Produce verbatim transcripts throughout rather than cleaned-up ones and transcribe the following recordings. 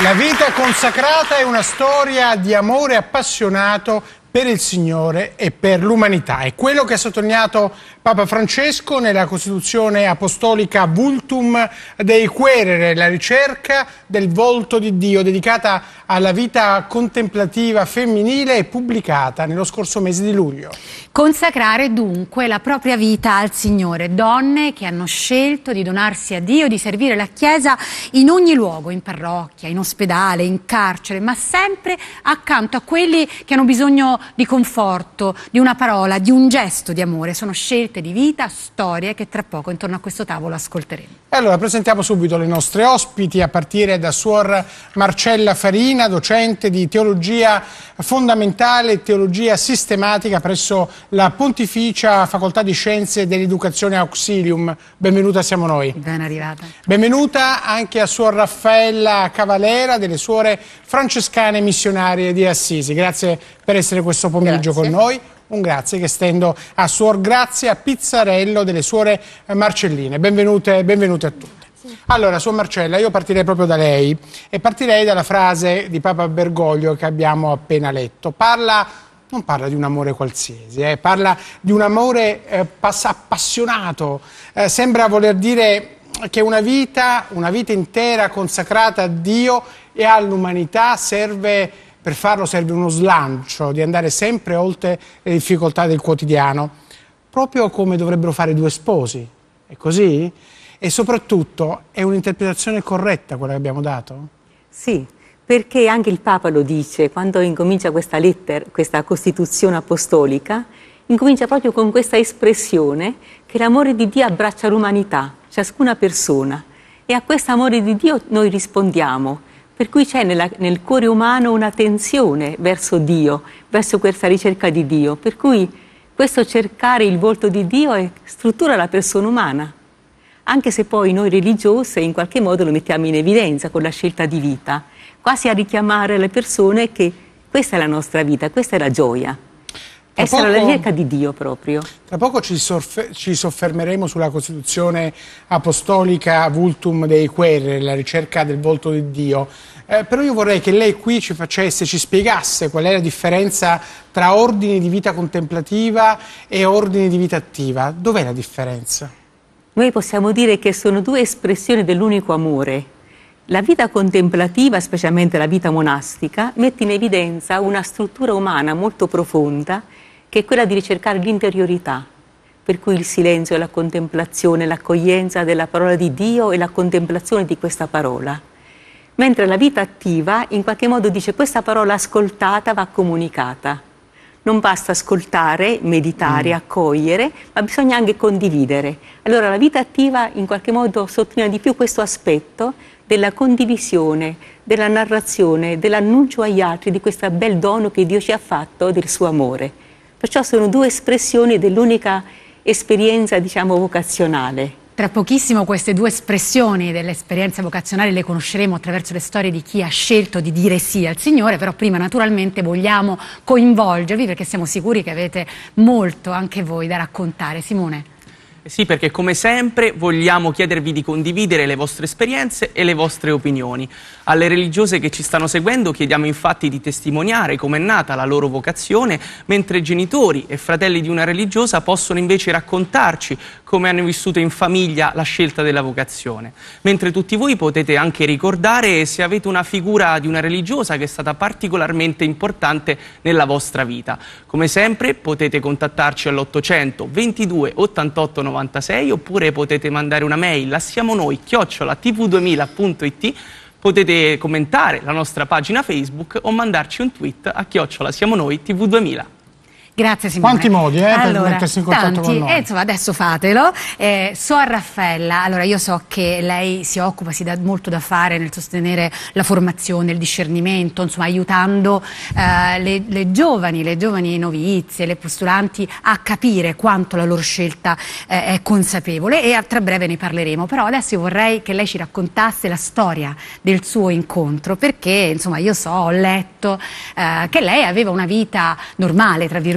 La vita consacrata è una storia di amore appassionato per il Signore e per l'umanità. È quello che ha sottolineato Papa Francesco nella Costituzione Apostolica Vultum Dei Quaerere, la ricerca del volto di Dio, dedicata alla vita contemplativa femminile e pubblicata nello scorso mese di luglio. Consacrare dunque la propria vita al Signore, donne che hanno scelto di donarsi a Dio, di servire la Chiesa in ogni luogo, in parrocchia, in ospedale, in carcere, ma sempre accanto a quelli che hanno bisogno di conforto, di una parola, di un gesto di amore. Sono scelte di vita, storie che tra poco intorno a questo tavolo ascolteremo. E allora presentiamo subito le nostre ospiti, a partire da Suor Marcella Farina, docente di teologia fondamentale e teologia sistematica presso la Pontificia Facoltà di Scienze dell'Educazione Auxilium. Benvenuta, siamo noi. Ben arrivata. Benvenuta anche a Suor Raffaella Cavalera delle Suore Francescane Missionarie di Assisi. Grazie per essere questo pomeriggio Grazie. con noi. Un grazie che stendo a Suor Grazia Pizzarello delle Suore Marcelline. Benvenute, benvenute a tutte. Allora, Suor Marcella, io partirei proprio da lei e partirei dalla frase di Papa Bergoglio che abbiamo appena letto. Parla, non parla di un amore qualsiasi, eh, parla di un amore eh, appassionato. Eh, sembra voler dire che una vita, una vita intera consacrata a Dio e all'umanità serve. Per farlo serve uno slancio, di andare sempre oltre le difficoltà del quotidiano, proprio come dovrebbero fare due sposi. È così? E soprattutto è un'interpretazione corretta quella che abbiamo dato? Sì, perché anche il Papa lo dice, quando incomincia questa lettera, questa Costituzione Apostolica, incomincia proprio con questa espressione che l'amore di Dio abbraccia l'umanità, ciascuna persona. E a questo amore di Dio noi rispondiamo. Per cui c'è nel cuore umano una tensione verso Dio, verso questa ricerca di Dio. Per cui questo cercare il volto di Dio è, struttura la persona umana. Anche se poi noi religiose in qualche modo lo mettiamo in evidenza con la scelta di vita, quasi a richiamare le persone che questa è la nostra vita, questa è la gioia. Tra Essere poco, alla ricerca di Dio proprio. Tra poco ci, ci soffermeremo sulla Costituzione Apostolica Vultum Dei Quaerere, la ricerca del volto di Dio. Eh, però io vorrei che lei qui ci facesse, ci spiegasse qual è la differenza tra ordini di vita contemplativa e ordini di vita attiva. Dov'è la differenza? Noi possiamo dire che sono due espressioni dell'unico amore. La vita contemplativa, specialmente la vita monastica, mette in evidenza una struttura umana molto profonda che è quella di ricercare l'interiorità, per cui il silenzio, la contemplazione, l'accoglienza della parola di Dio e la contemplazione di questa parola. Mentre la vita attiva in qualche modo dice questa parola ascoltata va comunicata. Non basta ascoltare, meditare, mm. accogliere, ma bisogna anche condividere. Allora la vita attiva in qualche modo sottolinea di più questo aspetto della condivisione, della narrazione, dell'annuncio agli altri di questo bel dono che Dio ci ha fatto del suo amore. Perciò sono due espressioni dell'unica esperienza, diciamo, vocazionale. Tra pochissimo queste due espressioni dell'esperienza vocazionale le conosceremo attraverso le storie di chi ha scelto di dire sì al Signore, però prima naturalmente vogliamo coinvolgervi perché siamo sicuri che avete molto anche voi da raccontare. Simone. Sì, perché come sempre vogliamo chiedervi di condividere le vostre esperienze e le vostre opinioni. Alle religiose che ci stanno seguendo chiediamo infatti di testimoniare come è nata la loro vocazione, mentre genitori e fratelli di una religiosa possono invece raccontarci come hanno vissuto in famiglia la scelta della vocazione. Mentre tutti voi potete anche ricordare se avete una figura di una religiosa che è stata particolarmente importante nella vostra vita. Come sempre potete contattarci all'ottocento ventidue ottantotto novantasei oppure potete mandare una mail a siamo noi chiocciola t v duemila punto i t. Potete commentare la nostra pagina Facebook o mandarci un tweet a chiocciola siamo noi t v duemila. Grazie Simone. Quanti modi eh, allora, per mettersi in contatto tanti, con noi? Eh, insomma, adesso fatelo. Eh, Suor Raffaella, allora io so che lei si occupa, si dà molto da fare nel sostenere la formazione, il discernimento, insomma aiutando eh, le, le giovani, le giovani novizie, le postulanti a capire quanto la loro scelta eh, è consapevole e a tra breve ne parleremo. Però adesso io vorrei che lei ci raccontasse la storia del suo incontro perché insomma io so, ho letto eh, che lei aveva una vita normale, tra virgolette,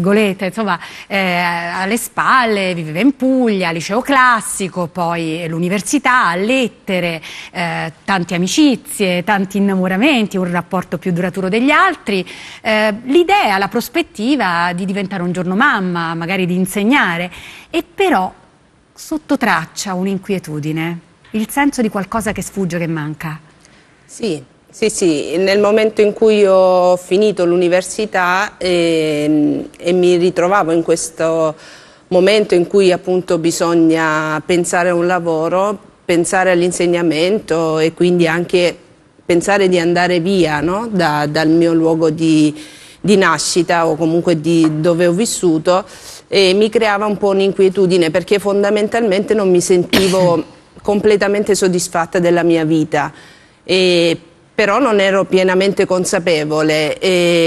virgolette, insomma, eh, alle spalle, viveva in Puglia, liceo classico, poi l'università, lettere, eh, tante amicizie, tanti innamoramenti, un rapporto più duraturo degli altri, eh, l'idea, la prospettiva di diventare un giorno mamma, magari di insegnare, e però sotto traccia un'inquietudine, il senso di qualcosa che sfugge, che manca. Sì, sì, sì, nel momento in cui ho finito l'università e, e mi ritrovavo in questo momento in cui appunto bisogna pensare a un lavoro, pensare all'insegnamento e quindi anche pensare di andare via, no? da, dal mio luogo di, di nascita o comunque di dove ho vissuto, e mi creava un po' un'inquietudine perché fondamentalmente non mi sentivo completamente soddisfatta della mia vita, e, però non ero pienamente consapevole,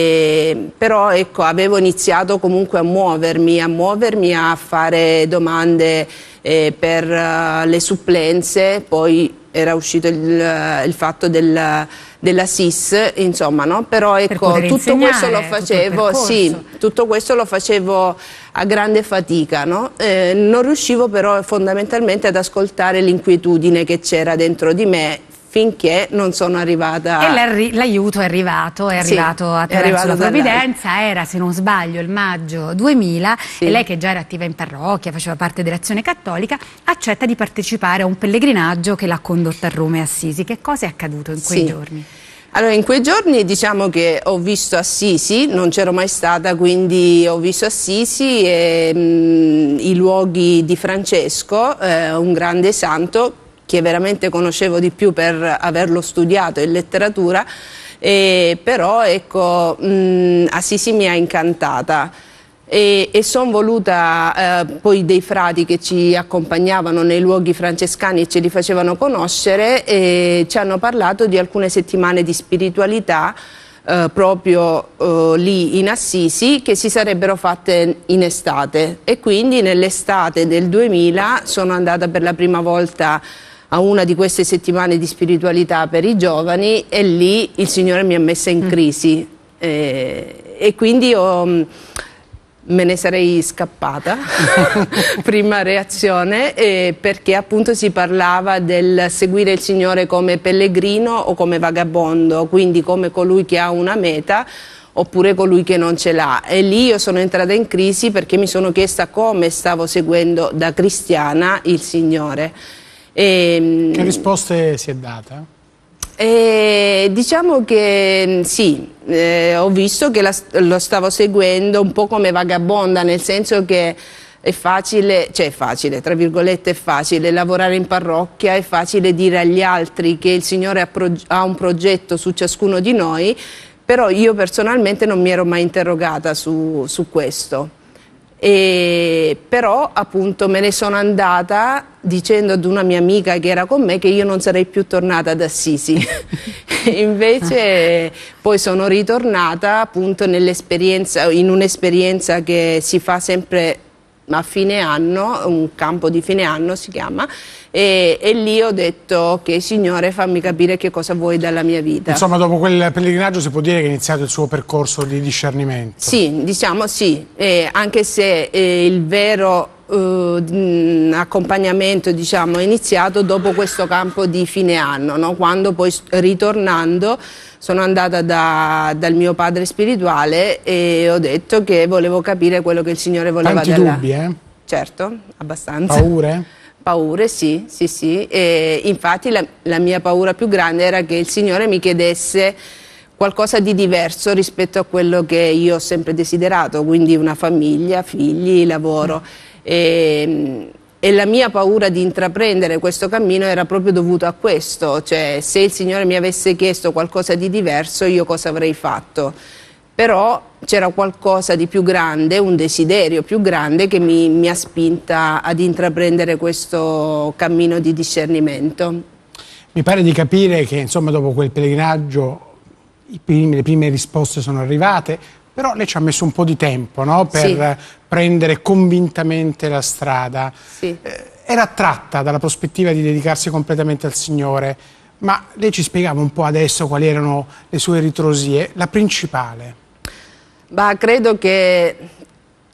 e, però ecco, avevo iniziato comunque a muovermi, a muovermi, a fare domande eh, per uh, le supplenze, poi era uscito il, il fatto del, della S I S, insomma, no? Però ecco, tutto questo lo facevo, sì, tutto questo lo facevo a grande fatica, no? Eh, non riuscivo però fondamentalmente ad ascoltare l'inquietudine che c'era dentro di me, finché non sono arrivata... E l'aiuto è arrivato, è arrivato sì, attraverso la provvidenza, era, se non sbaglio, il maggio duemila, sì. E lei, che già era attiva in parrocchia, faceva parte dell'Azione Cattolica, accetta di partecipare a un pellegrinaggio che l'ha condotta a Roma e Assisi. Che cosa è accaduto in quei sì. giorni? Allora, in quei giorni diciamo che ho visto Assisi, non c'ero mai stata, quindi ho visto Assisi e mh, i luoghi di Francesco, eh, un grande santo che veramente conoscevo di più per averlo studiato in letteratura, e però ecco, mh, Assisi mi ha incantata. E, e sono voluta, eh, poi dei frati che ci accompagnavano nei luoghi francescani e ce li facevano conoscere, e ci hanno parlato di alcune settimane di spiritualità eh, proprio eh, lì in Assisi, che si sarebbero fatte in estate, e quindi nell'estate del duemila sono andata per la prima volta a una di queste settimane di spiritualità per i giovani, e lì il Signore mi ha messa in crisi, e, e quindi ho... me ne sarei scappata, prima reazione, eh, perché appunto si parlava del seguire il Signore come pellegrino o come vagabondo, quindi come colui che ha una meta oppure colui che non ce l'ha. E lì io sono entrata in crisi perché mi sono chiesta come stavo seguendo da cristiana il Signore. E, che risposte si è data? E diciamo che sì, eh, ho visto che la, lo stavo seguendo un po' come vagabonda, nel senso che è facile, cioè è facile, tra virgolette è facile lavorare in parrocchia, è facile dire agli altri che il Signore ha, ha un progetto su ciascuno di noi, però io personalmente non mi ero mai interrogata su, su questo. E però appunto me ne sono andata dicendo ad una mia amica che era con me che io non sarei più tornata ad Assisi. Invece poi sono ritornata appunto nell'esperienza, in un'esperienza che si fa sempre a fine anno, un campo di fine anno si chiama, e, e lì ho detto ok Signore, fammi capire che cosa vuoi dalla mia vita. Insomma, dopo quel pellegrinaggio si può dire che è iniziato il suo percorso di discernimento. Sì, diciamo sì, eh, anche se eh, il vero eh, accompagnamento diciamo, è iniziato dopo questo campo di fine anno, no? Quando poi ritornando sono andata da, dal mio padre spirituale e ho detto che volevo capire quello che il Signore voleva. Tanti dalla... dubbi, eh? Certo, abbastanza. Paure? Paure, sì, sì, sì. E infatti la, la mia paura più grande era che il Signore mi chiedesse qualcosa di diverso rispetto a quello che io ho sempre desiderato, quindi una famiglia, figli, lavoro. E, e la mia paura di intraprendere questo cammino era proprio dovuta a questo, cioè se il Signore mi avesse chiesto qualcosa di diverso io cosa avrei fatto? Però c'era qualcosa di più grande, un desiderio più grande che mi, mi ha spinta ad intraprendere questo cammino di discernimento. Mi pare di capire che insomma dopo quel pellegrinaggio i primi, le prime risposte sono arrivate, però lei ci ha messo un po' di tempo, no? Per sì. prendere convintamente la strada. Sì. Eh, era attratta dalla prospettiva di dedicarsi completamente al Signore, ma lei ci spiegava un po' adesso quali erano le sue ritrosie, la principale. Bah, credo che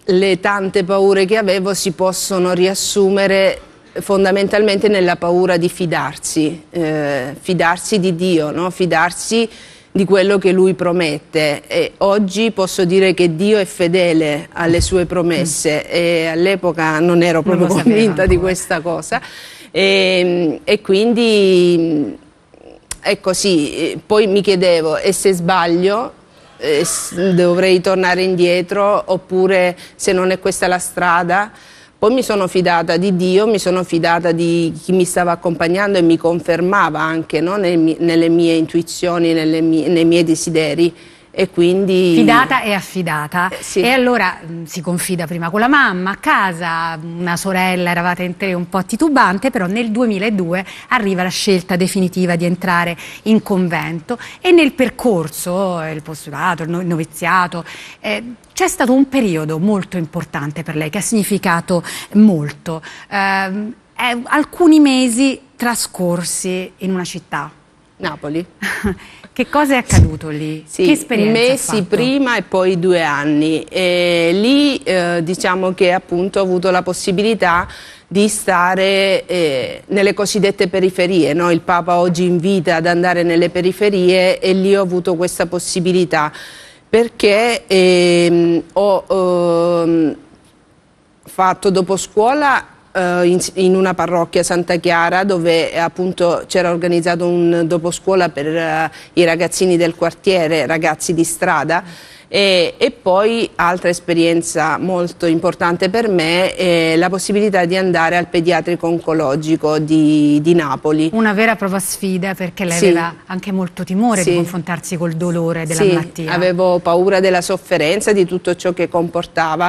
le tante paure che avevo si possono riassumere fondamentalmente nella paura di fidarsi, eh, fidarsi di Dio, no? Fidarsi di quello che Lui promette. E oggi posso dire che Dio è fedele alle sue promesse, e all'epoca non ero proprio non convinta di questa cosa, e, e quindi è così. Poi mi chiedevo, e se sbaglio eh, dovrei tornare indietro, oppure se non è questa la strada? Poi mi sono fidata di Dio, mi sono fidata di chi mi stava accompagnando e mi confermava anche, no? Nel, nelle mie intuizioni, nelle mie, nei miei desideri. E quindi... Fidata e affidata. Eh, sì. E allora mh, si confida prima con la mamma, a casa, una sorella, eravate in tre un po' titubante, però nel duemiladue arriva la scelta definitiva di entrare in convento, e nel percorso, il postulato, il noviziato, eh, c'è stato un periodo molto importante per lei, che ha significato molto. Eh, eh, alcuni mesi trascorsi in una città. Napoli. Che cosa è accaduto lì? Sì, che esperienza mesi prima e poi due anni. E lì eh, diciamo che appunto ho avuto la possibilità di stare eh, nelle cosiddette periferie, no? Il Papa oggi invita ad andare nelle periferie, e lì ho avuto questa possibilità perché ehm, ho ehm, fatto dopo scuola In, in una parrocchia, Santa Chiara, dove appunto c'era organizzato un doposcuola per uh, i ragazzini del quartiere, ragazzi di strada, e, e poi altra esperienza molto importante per me è la possibilità di andare al pediatrico oncologico di, di Napoli. Una vera e propria sfida, perché lei sì. aveva anche molto timore sì. di confrontarsi col dolore della sì, malattia. Avevo paura della sofferenza, di tutto ciò che comportava,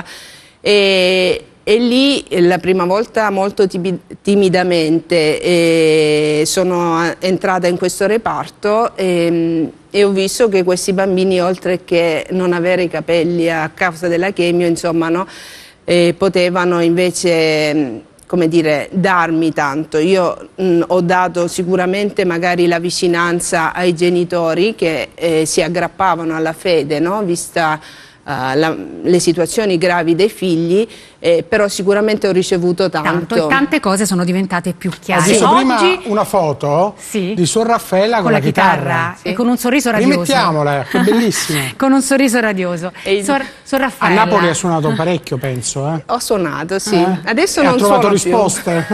e E lì la prima volta molto timidamente eh, sono entrata in questo reparto e, e ho visto che questi bambini, oltre che non avere i capelli a causa della chemio, insomma, no, eh, potevano invece, come dire, darmi tanto. Io mh, ho dato sicuramente magari la vicinanza ai genitori che eh, si aggrappavano alla fede, no, vista Uh, la, le situazioni gravi dei figli, eh, però sicuramente ho ricevuto tanto. Tanto, e tante cose sono diventate più chiare. Ho visto Oggi, prima una foto sì, di Suor Raffaella con, con la, la chitarra, chitarra. Sì. E con un sorriso radioso. Rimettiamola, che bellissima. Con un sorriso radioso. Il... Suor, Suor A Napoli ha suonato parecchio, penso. Eh? Ho suonato, sì. Eh? Adesso e non ha trovato suono risposte.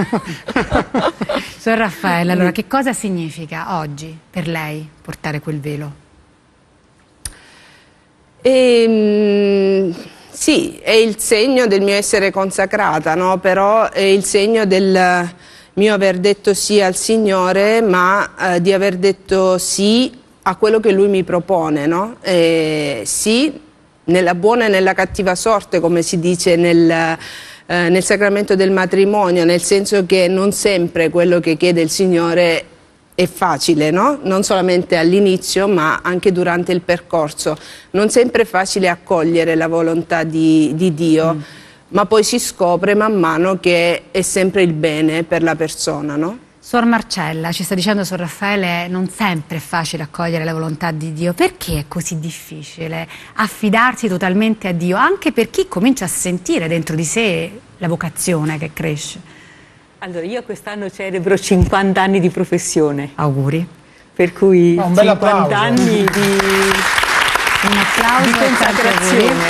Suor Raffaella, allora, che cosa significa oggi per lei portare quel velo? E, sì, è il segno del mio essere consacrata, no? Però è il segno del mio aver detto sì al Signore, ma eh, di aver detto sì a quello che Lui mi propone, no? E sì, nella buona e nella cattiva sorte, come si dice nel, eh, nel sacramento del matrimonio, nel senso che non sempre quello che chiede il Signore è facile, no? Non solamente all'inizio, ma anche durante il percorso. Non sempre è facile accogliere la volontà di, di Dio, mm. ma poi si scopre man mano che è sempre il bene per la persona, no? Suor Marcella, ci sta dicendo Suor Raffaele, non sempre è facile accogliere la volontà di Dio. Perché è così difficile affidarsi totalmente a Dio, anche per chi comincia a sentire dentro di sé la vocazione che cresce? Allora, io quest'anno celebro cinquanta anni di professione. Auguri. Per cui oh, un bel cinquanta applauso. anni di, un applauso di consacrazione.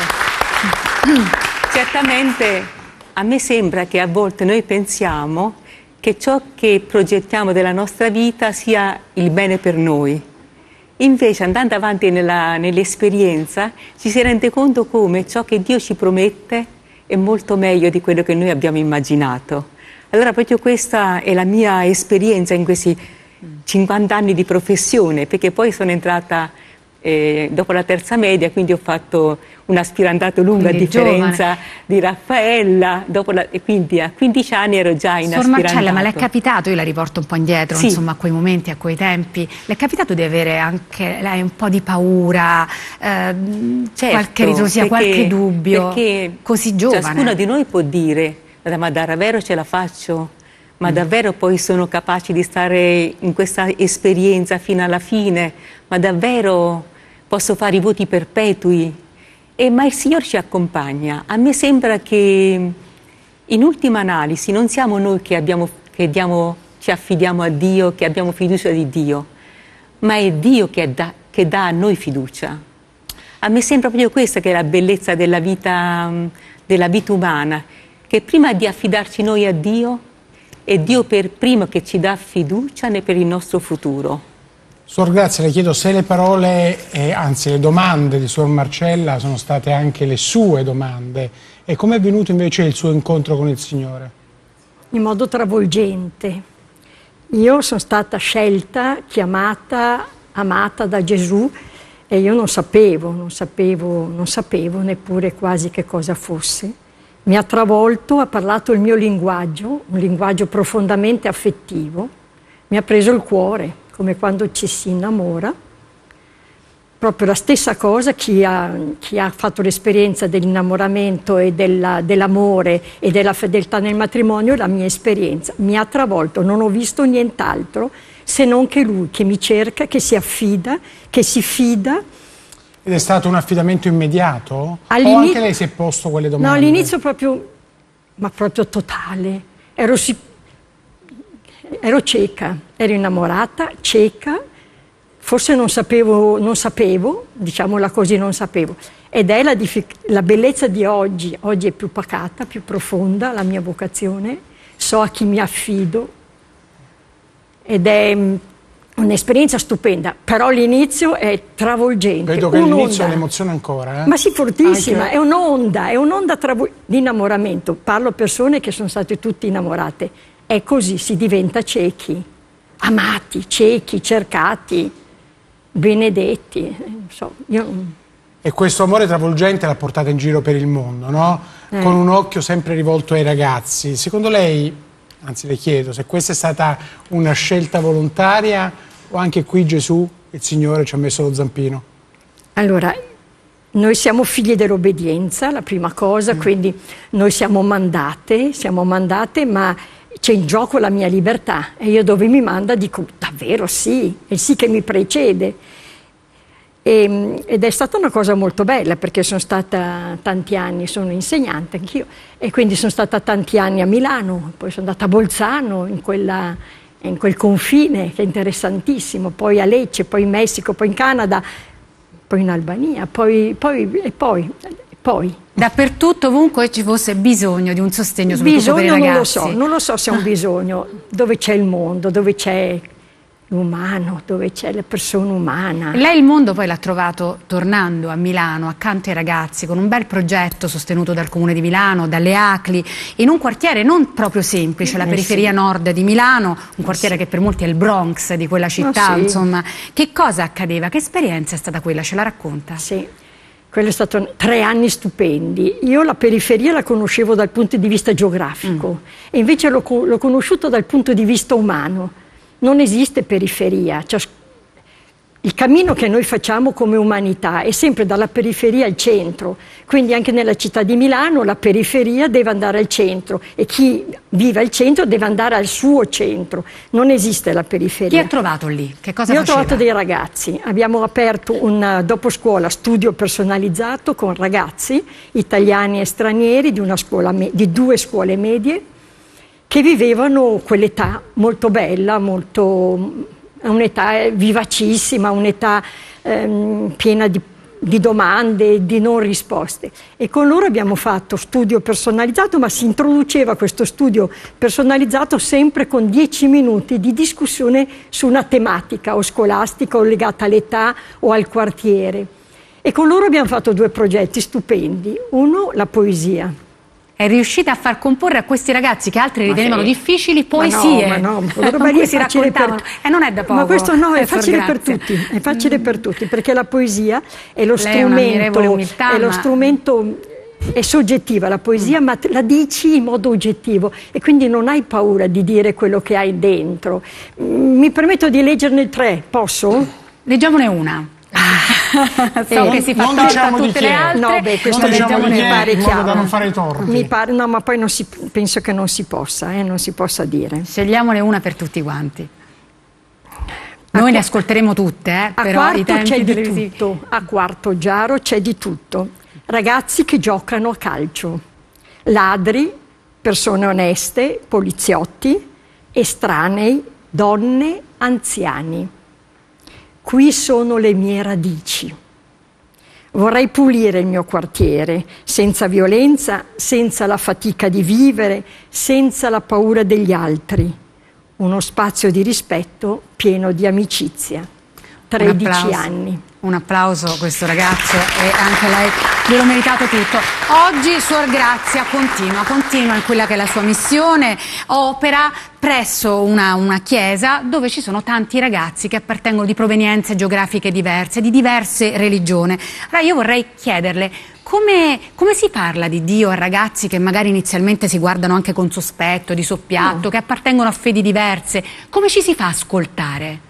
Certamente a me sembra che a volte noi pensiamo che ciò che progettiamo della nostra vita sia il bene per noi. Invece, andando avanti nella, nell'esperienza, ci si rende conto come ciò che Dio ci promette è molto meglio di quello che noi abbiamo immaginato. Allora proprio questa è la mia esperienza in questi cinquanta anni di professione, perché poi sono entrata eh, dopo la terza media, quindi ho fatto un aspirantato lungo quindi a differenza giovane. Di Raffaella, dopo la, e quindi a quindici anni ero già in Suor aspirantato. Marcella, ma le è capitato, io la riporto un po' indietro, sì. insomma, a quei momenti, a quei tempi, le è capitato di avere anche lei un po' di paura, eh, certo, qualche ritrosia, qualche dubbio, perché così giovane? Ciascuno di noi può dire, ma davvero ce la faccio? Ma mm. davvero poi sono capace di stare in questa esperienza fino alla fine? Ma davvero posso fare i voti perpetui? E, ma il Signore ci accompagna. A me sembra che in ultima analisi non siamo noi che, abbiamo, che diamo, ci affidiamo a Dio, che abbiamo fiducia di Dio, ma è Dio che dà, che dà a noi fiducia. A me sembra proprio questa che è la bellezza della vita, della vita umana, che prima di affidarci noi a Dio, è Dio per primo che ci dà fiducia per il nostro futuro. Suor Grazia, le chiedo se le parole, eh, anzi le domande di Suor Marcella sono state anche le sue domande e come è venuto invece il suo incontro con il Signore? In modo travolgente. Io sono stata scelta, chiamata, amata da Gesù e io non sapevo, non sapevo, non sapevo neppure quasi che cosa fosse. Mi ha travolto, ha parlato il mio linguaggio, un linguaggio profondamente affettivo, mi ha preso il cuore, come quando ci si innamora. Proprio la stessa cosa, chi ha, chi ha fatto l'esperienza dell'innamoramento e della, dell'amore e della fedeltà nel matrimonio, la mia esperienza mi ha travolto, non ho visto nient'altro se non che lui che mi cerca, che si affida, che si fida. Ed è stato un affidamento immediato? O anche lei si è posto quelle domande? No, all'inizio proprio, ma proprio totale. Ero, ero cieca, ero innamorata, cieca, forse non sapevo, non sapevo, diciamola così, non sapevo. Ed è la, la bellezza di oggi. Oggi è più pacata, più profonda la mia vocazione, so a chi mi affido ed è un'esperienza stupenda, però l'inizio è travolgente. Vedo che l'inizio è l'emozione ancora. Eh? Ma sì, fortissima, Anche... è un'onda, è un'onda di innamoramento. Parlo a persone che sono state tutte innamorate. È così, si diventa ciechi, amati, ciechi, cercati, benedetti. Non so, io... E questo amore travolgente l'ha portata in giro per il mondo, no? Eh. Con un occhio sempre rivolto ai ragazzi. Secondo lei... Anzi, le chiedo se questa è stata una scelta volontaria o anche qui Gesù, il Signore, ci ha messo lo zampino? Allora, noi siamo figli dell'obbedienza, la prima cosa, mm. quindi noi siamo mandate, siamo mandate, ma c'è in gioco la mia libertà e io dove mi manda dico davvero sì, è il sì che mi precede. E, ed è stata una cosa molto bella perché sono stata tanti anni, sono insegnante anch'io e quindi sono stata tanti anni a Milano, poi sono andata a Bolzano in, quella, in quel confine che è interessantissimo, poi a Lecce, poi in Messico, poi in Canada, poi in Albania, poi, poi e poi, e poi. Dappertutto, ovunque ci fosse bisogno di un sostegno, soprattutto per i ragazzi. Non lo so, non lo so se è un bisogno, dove c'è il mondo, dove c'è l'umano, dove c'è la persona umana. Lei il mondo poi l'ha trovato tornando a Milano, accanto ai ragazzi, con un bel progetto sostenuto dal Comune di Milano, dalle A C L I, in un quartiere non proprio semplice, la eh periferia sì. nord di Milano, un quartiere sì. che per molti è il Bronx di quella città, oh, sì. insomma. Che cosa accadeva? Che esperienza è stata quella? Ce la racconta? Sì, quello è stato tre anni stupendi. Io la periferia la conoscevo dal punto di vista geografico mm. e invece l'ho conosciuta dal punto di vista umano. Non esiste periferia, cioè, il cammino che noi facciamo come umanità è sempre dalla periferia al centro, quindi anche nella città di Milano la periferia deve andare al centro e chi vive al centro deve andare al suo centro, non esiste la periferia. Chi ha trovato lì? Che cosa Io faceva? ho trovato dei ragazzi, abbiamo aperto un dopo scuola studio personalizzato con ragazzi italiani e stranieri di, una scuola, di due scuole medie, che vivevano quell'età molto bella, molto, un'età vivacissima, un'età ehm, piena di, di domande, di non risposte. E con loro abbiamo fatto studio personalizzato, ma si introduceva questo studio personalizzato sempre con dieci minuti di discussione su una tematica o scolastica o legata all'età o al quartiere. E con loro abbiamo fatto due progetti stupendi. Uno, la poesia. È riuscita a far comporre a questi ragazzi che altri ritenevano difficili poesie. Ma no, ma no, ma si raccontavano. Per... E non è da poco. Ma questo no, è facile per tutti, è facile per tutti, perché la poesia è lo strumento, umiltà, è lo ma... strumento, è soggettiva la poesia, mm. ma la dici in modo oggettivo e quindi non hai paura di dire quello che hai dentro. Mi permetto di leggerne tre, posso? Leggiamone una. So che si fa non diciamo tutte di le altre. No, beh, questo diciamo mi pare chiaro. Da non fare i torti. Mi pare, no, ma poi non si, penso che non si possa, eh, non si possa dire. Scegliamone una per tutti quanti. Noi a ne ascolteremo tutte, eh, a però quarto i tempi c'è di televisivi. tutto. A Quarto Giaro c'è di tutto. ragazzi che giocano a calcio, ladri, persone oneste, poliziotti, estranei, donne, anziani. Qui sono le mie radici. Vorrei pulire il mio quartiere, senza violenza, senza la fatica di vivere, senza la paura degli altri. Uno spazio di rispetto pieno di amicizia. tredici anni. Un applauso a questo ragazzo e anche lei glielo meritato tutto. Oggi Suor Grazia continua, continua in quella che è la sua missione, opera presso una, una chiesa dove ci sono tanti ragazzi che appartengono di provenienze geografiche diverse, di diverse religioni. Allora io vorrei chiederle come, come si parla di Dio a ragazzi che magari inizialmente si guardano anche con sospetto, di soppiatto, no. che appartengono a fedi diverse, come ci si fa ascoltare?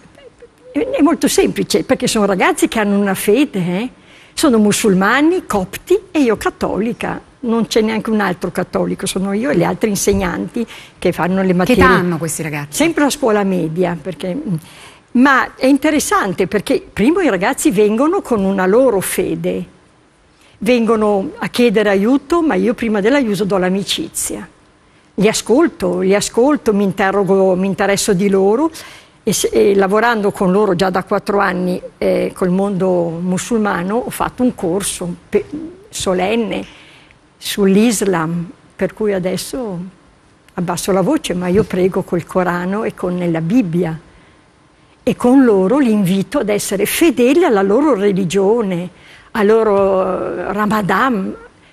È molto semplice, perché sono ragazzi che hanno una fede, eh? Sono musulmani, copti e io cattolica. Non c'è neanche un altro cattolico, sono io e gli altri insegnanti che fanno le materie. Che età hanno questi ragazzi? Sempre la scuola media, perché... ma è interessante perché prima i ragazzi vengono con una loro fede, vengono a chiedere aiuto, ma io prima dell'aiuto do l'amicizia. Li ascolto, li ascolto, mi interrogo, mi interesso di loro. E, se, e lavorando con loro già da quattro anni eh, col mondo musulmano ho fatto un corso pe- solenne sull'Islam, per cui adesso abbasso la voce, ma io prego col Corano e con la Bibbia e con loro li invito ad essere fedeli alla loro religione, al loro Ramadan,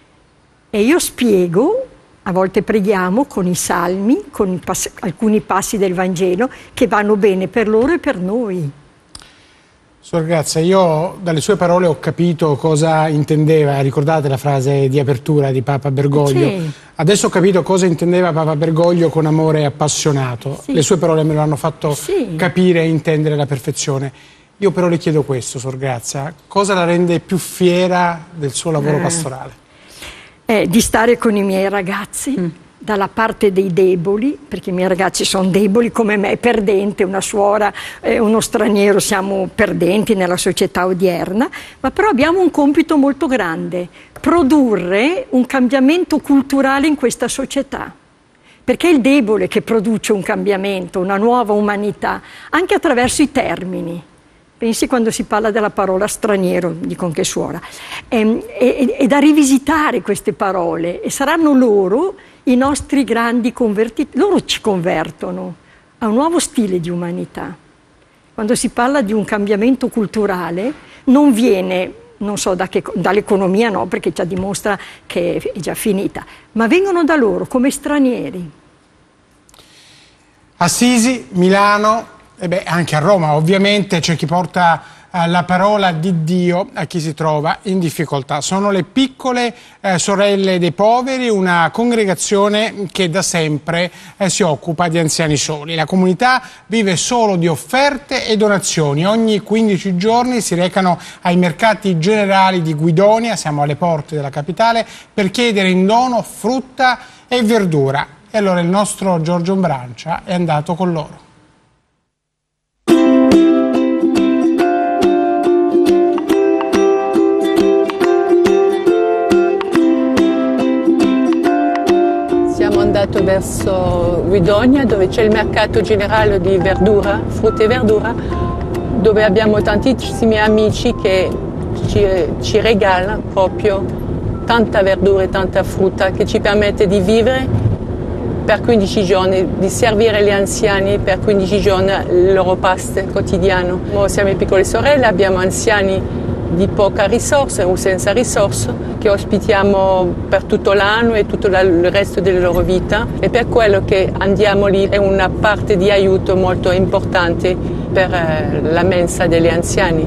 e io spiego. A volte preghiamo con i salmi, con i pass- alcuni passi del Vangelo che vanno bene per loro e per noi. Suor Grazia, io dalle sue parole ho capito cosa intendeva, ricordate la frase di apertura di Papa Bergoglio? Sì. Adesso ho capito cosa intendeva Papa Bergoglio con amore appassionato. Sì. Le sue parole me lo hanno fatto sì. capire e intendere alla perfezione. Io però le chiedo questo, Suor Grazia, cosa la rende più fiera del suo lavoro eh. pastorale? Eh, di stare con i miei ragazzi, mm. dalla parte dei deboli, perché i miei ragazzi sono deboli come me, perdente, una suora, eh, uno straniero, siamo perdenti nella società odierna, ma però abbiamo un compito molto grande, produrre un cambiamento culturale in questa società, perché è il debole che produce un cambiamento, una nuova umanità, anche attraverso i termini. Pensi quando si parla della parola straniero, dico anche suora, e, e, e da rivisitare queste parole, e saranno loro i nostri grandi convertiti, loro ci convertono a un nuovo stile di umanità. Quando si parla di un cambiamento culturale non viene, non so da che, dall'economia no, perché già dimostra che è già finita, ma vengono da loro come stranieri. Assisi, Milano... E beh, anche a Roma ovviamente c'è chi porta eh, la parola di Dio a chi si trova in difficoltà. Sono le piccole eh, sorelle dei poveri, una congregazione che da sempre eh, si occupa di anziani soli. La comunità vive solo di offerte e donazioni. Ogni quindici giorni si recano ai mercati generali di Guidonia, siamo alle porte della capitale, per chiedere in dono frutta e verdura. E allora il nostro Giorgio Brancia è andato con loro. Andato verso Guidonia, dove c'è il mercato generale di verdura, frutta e verdura, dove abbiamo tantissimi amici che ci, ci regalano proprio tanta verdura e tanta frutta che ci permette di vivere per quindici giorni, di servire gli anziani per quindici giorni il loro pasto quotidiano. Noi siamo piccole sorelle, abbiamo anziani di poca risorsa o senza risorse che ospitiamo per tutto l'anno e tutto il resto della loro vita, e per quello che andiamo lì è una parte di aiuto molto importante per la mensa degli anziani.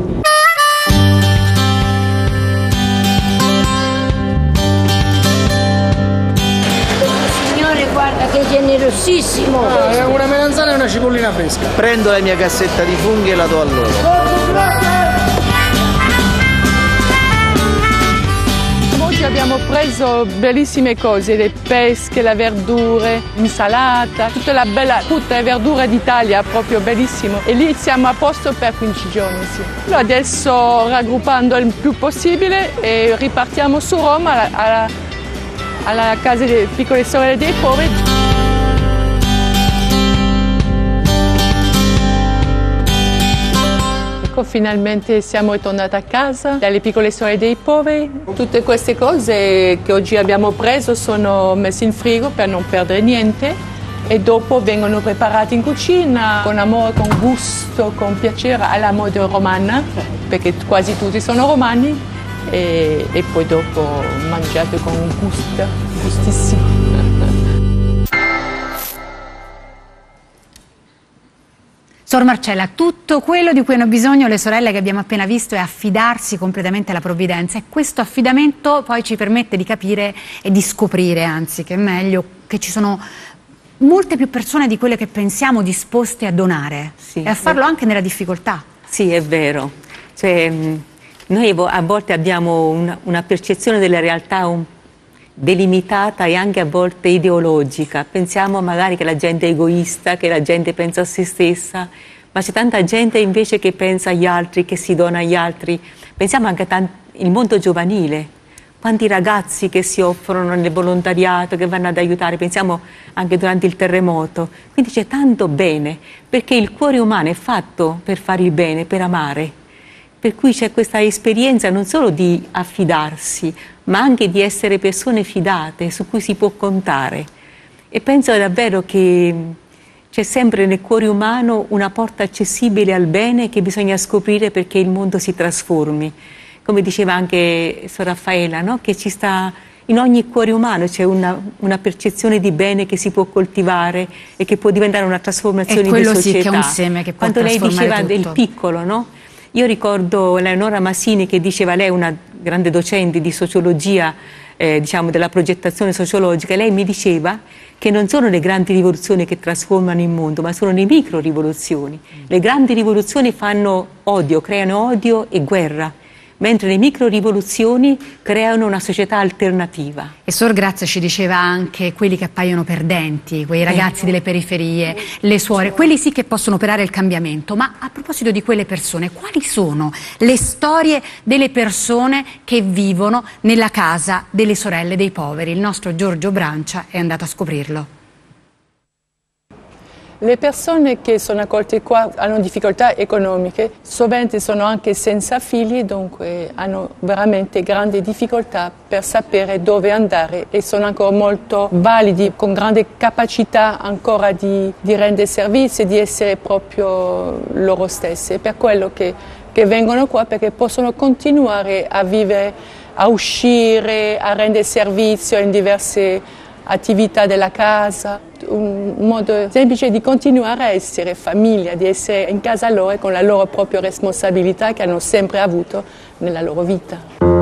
Signore, guarda che generosissimo! Ah, è una melanzana e una cipollina fresca. Prendo la mia cassetta di funghi e la do a loro. abbiamo preso bellissime cose, le pesche, le verdure, insalata, tutta la bella frutta e verdura d'Italia, proprio bellissimo. E lì siamo a posto per quindici giorni, sì. Allora adesso raggruppando il più possibile e ripartiamo su Roma alla, alla, alla casa delle piccole sorelle dei poveri. Finalmente siamo ritornati a casa dalle piccole sorelle dei poveri. Tutte queste cose che oggi abbiamo preso sono messe in frigo per non perdere niente e dopo vengono preparate in cucina con amore, con gusto, con piacere alla moda romana, perché quasi tutti sono romani, e, e poi dopo mangiate con gusto, gustissimo. Sor Marcella, tutto quello di cui hanno bisogno le sorelle che abbiamo appena visto è affidarsi completamente alla provvidenza, e questo affidamento poi ci permette di capire e di scoprire, anzi che è meglio, che ci sono molte più persone di quelle che pensiamo disposte a donare, sì, e a farlo anche nella difficoltà. Sì, è vero. Cioè, noi a volte abbiamo una, una percezione della realtà un delimitata e anche a volte ideologica. Pensiamo magari che la gente è egoista, che la gente pensa a se stessa, ma c'è tanta gente invece che pensa agli altri, che si dona agli altri. Pensiamo anche al mondo giovanile, quanti ragazzi che si offrono nel volontariato, che vanno ad aiutare, pensiamo anche durante il terremoto. Quindi c'è tanto bene, perché il cuore umano è fatto per fare il bene, per amare. Per cui c'è questa esperienza non solo di affidarsi, ma anche di essere persone fidate, su cui si può contare. E penso davvero che c'è sempre nel cuore umano una porta accessibile al bene che bisogna scoprire perché il mondo si trasformi. Come diceva anche Sor Raffaella, no? Che ci sta in ogni cuore umano, c'è una, una percezione di bene che si può coltivare e che può diventare una trasformazione di società. Sì, che è un seme che può Quando lei diceva tutto. Del piccolo, no? Io ricordo Leonora Masini che diceva, lei è una grande docente di sociologia, eh, diciamo della progettazione sociologica, e lei mi diceva che non sono le grandi rivoluzioni che trasformano il mondo, ma sono le micro rivoluzioni. Le grandi rivoluzioni fanno odio, creano odio e guerra, mentre le micro rivoluzioni creano una società alternativa. E Sor Grazia ci diceva anche quelli che appaiono perdenti, quei ragazzi delle periferie, le suore, quelli sì che possono operare il cambiamento. Ma a proposito di quelle persone, quali sono le storie delle persone che vivono nella casa delle sorelle dei poveri? Il nostro Giorgio Brancia è andato a scoprirlo. Le persone che sono accolte qua hanno difficoltà economiche, sovente sono anche senza figli, dunque hanno veramente grandi difficoltà per sapere dove andare e sono ancora molto validi, con grande capacità ancora di, di rendere servizi e di essere proprio loro stesse. È per quello che, che vengono qua, perché possono continuare a vivere, a uscire, a rendere servizio in diverse attività della casa, un modo semplice di continuare a essere famiglia, di essere in casa loro con la loro propria responsabilità che hanno sempre avuto nella loro vita.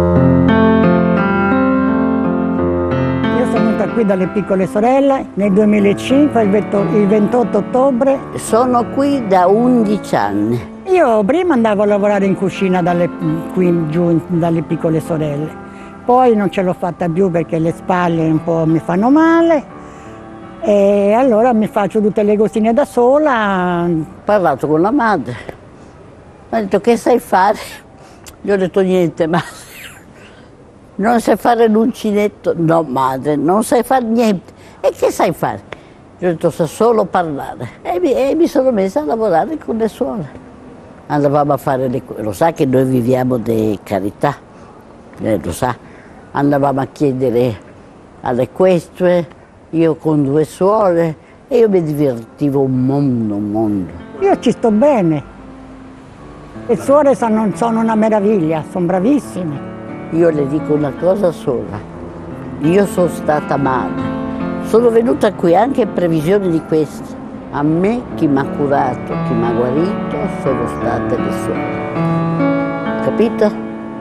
Io sono venuta qui dalle piccole sorelle nel duemilacinque, il ventotto ottobre. Sono qui da undici anni. Io prima andavo a lavorare in cucina dalle, qui giù dalle piccole sorelle. Poi non ce l'ho fatta più perché le spalle un po' mi fanno male e allora mi faccio tutte le cosine da sola. Ho parlato con la madre, mi ha detto che sai fare? Gli ho detto niente madre, non sai fare l'uncinetto? No madre, non sai fare niente. E che sai fare? Gli ho detto so solo parlare e mi, e mi sono messa a lavorare con le suore. Andavamo a fare le cose, lo sa che noi viviamo di carità, eh, lo sa. Andavamo a chiedere alle equestre, io con due suore, e io mi divertivo un mondo, un mondo. Io ci sto bene. Le suore sono, sono una meraviglia, sono bravissime. Io le dico una cosa sola, io sono stata madre. Sono venuta qui anche in previsione di questo. A me chi mi ha curato, chi mi ha guarito, sono state le suore. Capito?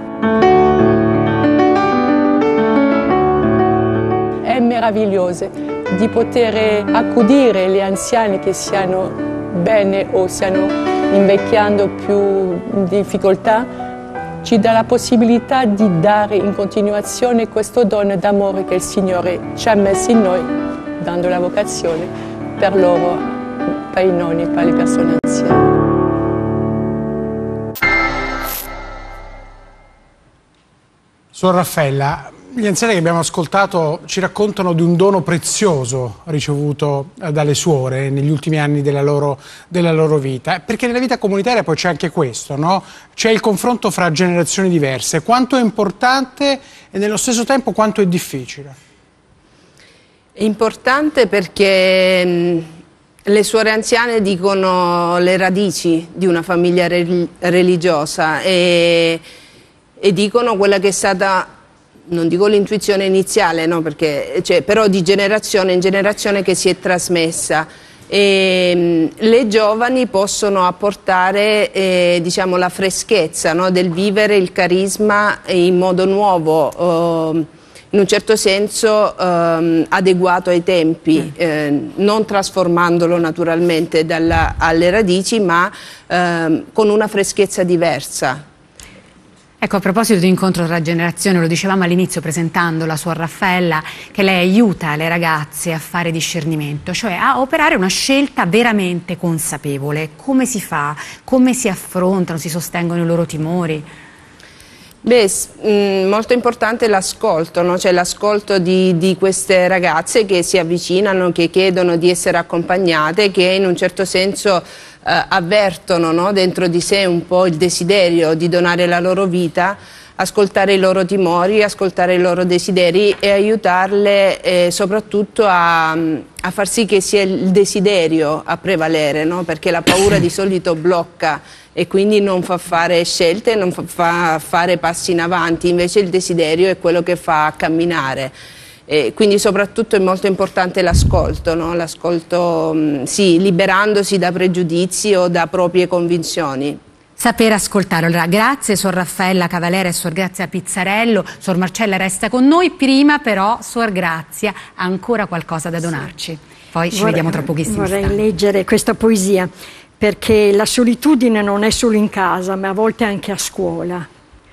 È meraviglioso di poter accudire gli anziani che siano bene o stiano invecchiando più in difficoltà ci dà la possibilità di dare in continuazione questo dono d'amore che il Signore ci ha messo in noi, dando la vocazione per loro, per i nonni, per le persone anziane. Suor Raffaella, gli anziani che abbiamo ascoltato ci raccontano di un dono prezioso ricevuto dalle suore negli ultimi anni della loro, della loro vita, perché nella vita comunitaria poi c'è anche questo, no? C'è il confronto fra generazioni diverse, quanto è importante e nello stesso tempo quanto è difficile. È importante perché mh, le suore anziane dicono le radici di una famiglia re religiosa e, e dicono quella che è stata, non dico l'intuizione iniziale, no, perché, cioè, però di generazione in generazione che si è trasmessa. E, mh, le giovani possono apportare eh, diciamo, la freschezza, no, del vivere il carisma in modo nuovo, eh, in un certo senso eh, adeguato ai tempi, eh, non trasformandolo naturalmente dalla, alle radici, ma eh, con una freschezza diversa. Ecco, a proposito di incontro tra generazioni, lo dicevamo all'inizio presentando la Suor Raffaella, che lei aiuta le ragazze a fare discernimento, cioè a operare una scelta veramente consapevole. Come si fa? Come si affrontano, si sostengono i loro timori? Beh, mh, molto importante l'ascolto, no? Cioè l'ascolto di, di queste ragazze che si avvicinano, che chiedono di essere accompagnate, che in un certo senso eh, avvertono, no, dentro di sé un po' il desiderio di donare la loro vita, ascoltare i loro timori, ascoltare i loro desideri e aiutarle eh, soprattutto a, a far sì che sia il desiderio a prevalere, no? Perché la paura di solito blocca e quindi non fa fare scelte, non fa, fa fare passi in avanti, invece il desiderio è quello che fa camminare. E quindi soprattutto è molto importante l'ascolto, no? L'ascolto, sì, liberandosi da pregiudizi o da proprie convinzioni. Saper ascoltare. Allora, grazie Suor Raffaella Cavalera e Suor Grazia Pizzarello. Suor Marcella resta con noi, prima però Suor Grazia ha ancora qualcosa da donarci. Poi ci vorrei, vediamo tra pochissimi Vorrei istanti. leggere questa poesia, perché la solitudine non è solo in casa, ma a volte anche a scuola.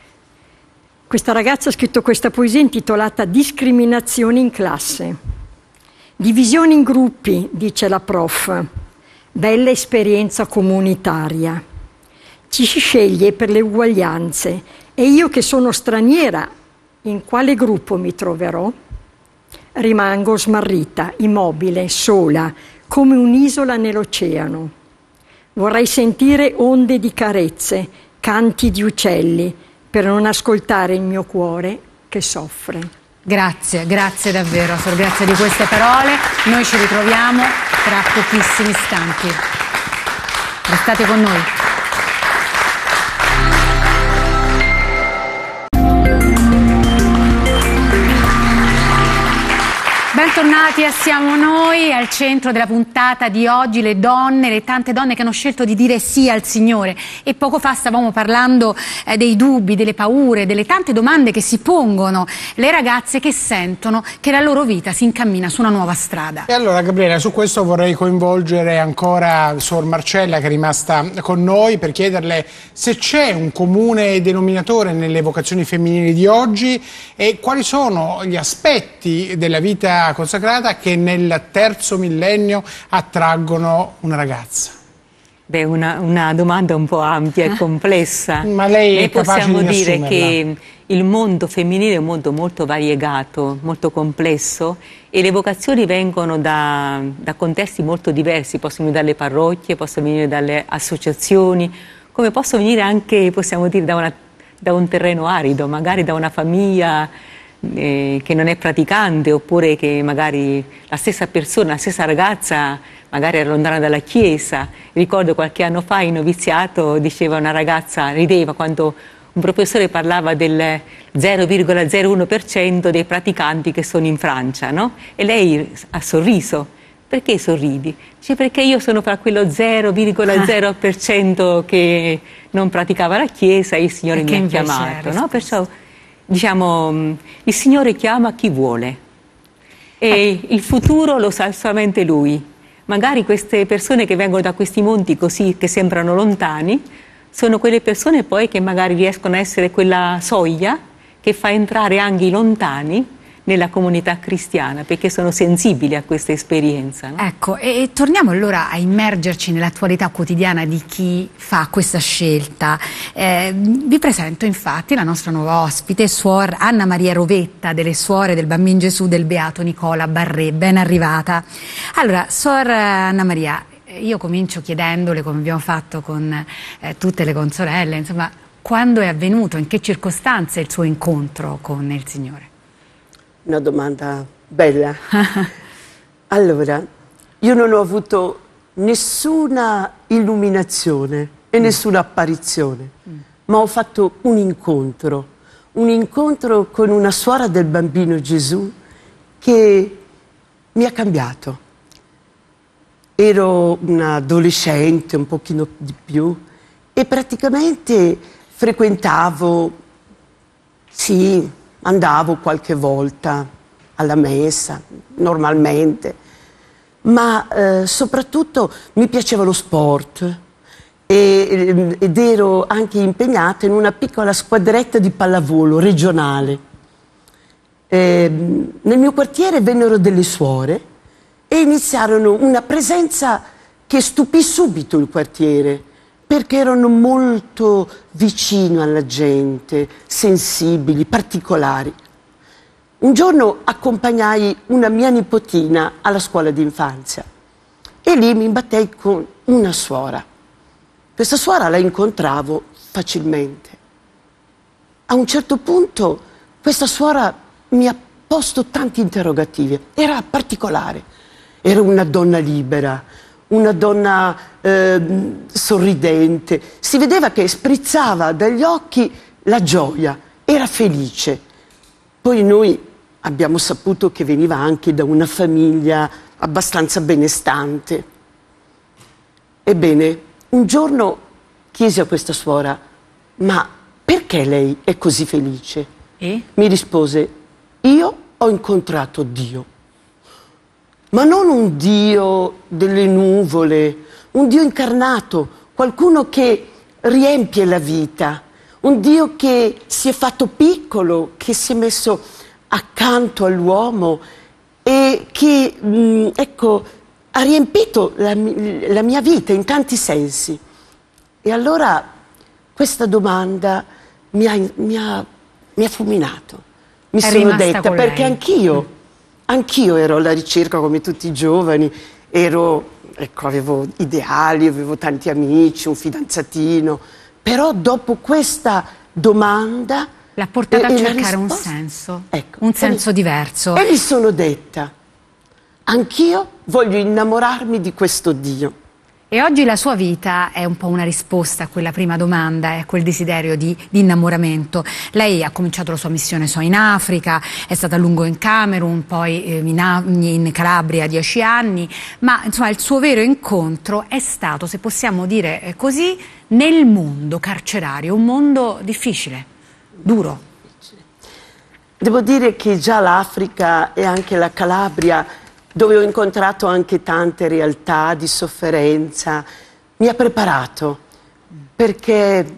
Questa ragazza ha scritto questa poesia intitolata Discriminazioni in classe. Divisioni in gruppi, dice la prof. Bella esperienza comunitaria. Ci si sceglie per le uguaglianze e io che sono straniera, in quale gruppo mi troverò? Rimango smarrita, immobile, sola, come un'isola nell'oceano. Vorrei sentire onde di carezze, canti di uccelli, per non ascoltare il mio cuore che soffre. Grazie, grazie davvero, Suor Grazia, di queste parole. Noi ci ritroviamo tra pochissimi istanti. Restate con noi. Bentornati a Siamo Noi, al centro della puntata di oggi le donne, le tante donne che hanno scelto di dire sì al Signore. E poco fa stavamo parlando eh, dei dubbi, delle paure, delle tante domande che si pongono le ragazze che sentono che la loro vita si incammina su una nuova strada. E allora Gabriele, su questo vorrei coinvolgere ancora Suor Marcella che è rimasta con noi per chiederle se c'è un comune denominatore nelle vocazioni femminili di oggi e quali sono gli aspetti della vita consacrata che nel terzo millennio attraggono una ragazza. Beh, una, una domanda un po' ampia e complessa. Ma lei è e capace possiamo di dire che il mondo femminile è un mondo molto variegato, molto complesso e le vocazioni vengono da, da contesti molto diversi, possono venire dalle parrocchie, possono venire dalle associazioni, come possono venire anche, possiamo dire, da, una, da un terreno arido, magari da una famiglia Eh, che non è praticante, oppure che magari la stessa persona, la stessa ragazza magari era lontana dalla chiesa. Ricordo qualche anno fa in noviziato diceva una ragazza, rideva quando un professore parlava del zero virgola zero uno per cento dei praticanti che sono in Francia, no? E lei ha sorriso. Perché sorridi? Dice, perché io sono fra quello zero virgola zero per cento che non praticava la chiesa e il Signore mi ha chiamato, no? Perciò diciamo, il Signore chiama chi vuole e il futuro lo sa solamente Lui. Magari queste persone che vengono da questi monti così, che sembrano lontani, sono quelle persone poi che magari riescono a essere quella soglia che fa entrare anche i lontani nella comunità cristiana, perché sono sensibili a questa esperienza. No? Ecco, e, e torniamo allora a immergerci nell'attualità quotidiana di chi fa questa scelta. Eh, vi presento infatti la nostra nuova ospite, Suor Anna Maria Rovetta, delle Suore del Bambino Gesù del Beato Nicola Barré. Ben arrivata. Allora, Suor Anna Maria, io comincio chiedendole, come abbiamo fatto con eh, tutte le consorelle, insomma, quando è avvenuto, in che circostanze il suo incontro con il Signore? Una domanda bella. Allora, io non ho avuto nessuna illuminazione e nessuna apparizione, mm. ma ho fatto un incontro, un incontro con una suora del Bambino Gesù che mi ha cambiato. Ero un'adolescente, un pochino di più, e praticamente frequentavo, sì, andavo qualche volta alla messa, normalmente, ma eh, soprattutto mi piaceva lo sport e, ed ero anche impegnata in una piccola squadretta di pallavolo regionale. Eh, nel mio quartiere vennero delle suore e iniziarono una presenza che stupì subito il quartiere, perché erano molto vicino alla gente, sensibili, particolari. Un giorno accompagnai una mia nipotina alla scuola d'infanzia e lì mi imbattei con una suora. Questa suora la incontravo facilmente. A un certo punto questa suora mi ha posto tanti interrogativi. Era particolare, era una donna libera, una donna eh, sorridente, si vedeva che sprizzava dagli occhi la gioia, era felice. Poi noi abbiamo saputo che veniva anche da una famiglia abbastanza benestante. Ebbene, un giorno chiesi a questa suora: ma perché lei è così felice? E? Mi rispose: io ho incontrato Dio. Ma non un Dio delle nuvole, un Dio incarnato, qualcuno che riempie la vita, un Dio che si è fatto piccolo, che si è messo accanto all'uomo e che, mh, ecco, ha riempito la, la mia vita in tanti sensi. E allora questa domanda mi ha, mi ha, mi ha fulminato, mi è sono detta, perché lei. anch'io... Anch'io ero alla ricerca, come tutti i giovani, ero, ecco, avevo ideali, avevo tanti amici, un fidanzatino, però dopo questa domanda... L'ha portata e, a e cercare risposta, un senso, ecco, un senso e, diverso. E mi sono detta, anch'io voglio innamorarmi di questo Dio. E oggi la sua vita è un po' una risposta a quella prima domanda e a quel desiderio di, di innamoramento. Lei ha cominciato la sua missione so, in Africa, è stata a lungo in Camerun, poi eh, in, in Calabria dieci anni, ma insomma il suo vero incontro è stato, se possiamo dire così, nel mondo carcerario, un mondo difficile, duro. Devo dire che già l'Africa e anche la Calabria, dove ho incontrato anche tante realtà di sofferenza, mi ha preparato, perché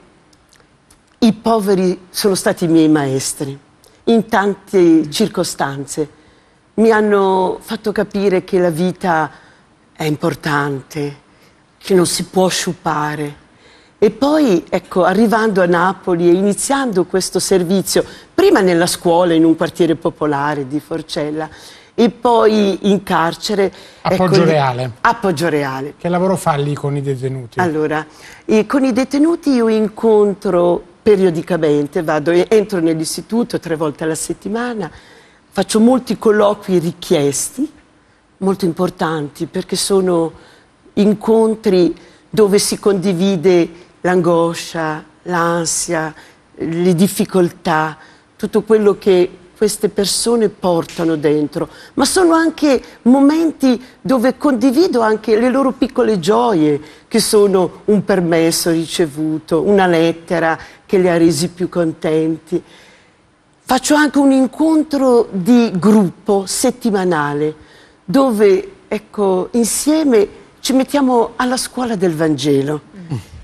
i poveri sono stati i miei maestri, in tante circostanze. Mi hanno fatto capire che la vita è importante, che non si può sciupare. E poi, ecco, arrivando a Napoli e iniziando questo servizio, prima nella scuola, in un quartiere popolare di Forcella, e poi in carcere a Poggioreale. Ecco, a Poggioreale. Che lavoro fa lì con i detenuti? Allora, eh, con i detenuti io incontro periodicamente, vado, entro nell'istituto tre volte alla settimana, faccio molti colloqui richiesti, molto importanti, perché sono incontri dove si condivide l'angoscia, l'ansia, le difficoltà, tutto quello che queste persone portano dentro, ma sono anche momenti dove condivido anche le loro piccole gioie, che sono un permesso ricevuto, una lettera che li ha resi più contenti. Faccio anche un incontro di gruppo settimanale, dove, ecco, insieme ci mettiamo alla scuola del Vangelo.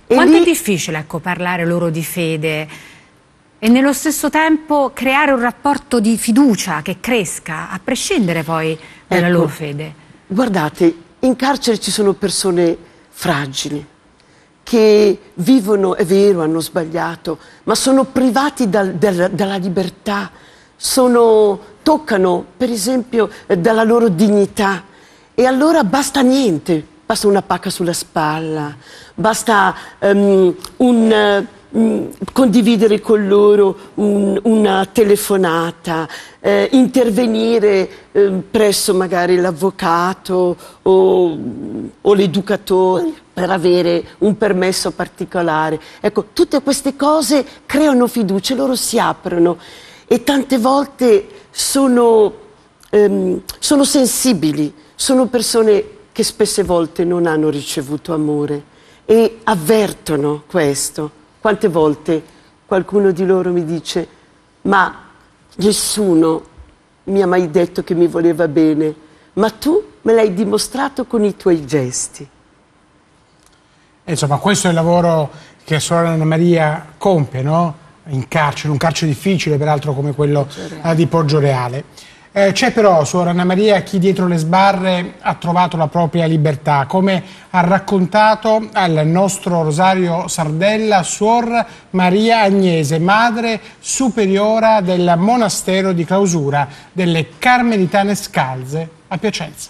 E quanto lì... è difficile, ecco, parlare loro di fede e nello stesso tempo creare un rapporto di fiducia che cresca, a prescindere poi dalla ecco, loro fede. Guardate, in carcere ci sono persone fragili, che vivono, è vero, hanno sbagliato, ma sono privati dal, dal, dalla libertà, sono, toccano, per esempio, eh, dalla loro dignità. E allora basta niente, basta una pacca sulla spalla, basta um, un... condividere con loro un, una telefonata, eh, intervenire eh, presso magari l'avvocato o, o l'educatore per avere un permesso particolare. Ecco, tutte queste cose creano fiducia, loro si aprono e tante volte sono, ehm, sono sensibili, sono persone che spesse volte non hanno ricevuto amore e avvertono questo. Quante volte qualcuno di loro mi dice: ma nessuno mi ha mai detto che mi voleva bene, ma tu me l'hai dimostrato con i tuoi gesti. E insomma, questo è il lavoro che Suor Anna Maria compie, no? In carcere, un carcere difficile peraltro come quello di Poggioreale. Eh, c'è però, Suor Anna Maria, chi dietro le sbarre ha trovato la propria libertà, come ha raccontato al nostro Rosario Sardella Suor Maria Agnese, madre superiora del monastero di clausura delle Carmelitane Scalze a Piacenza.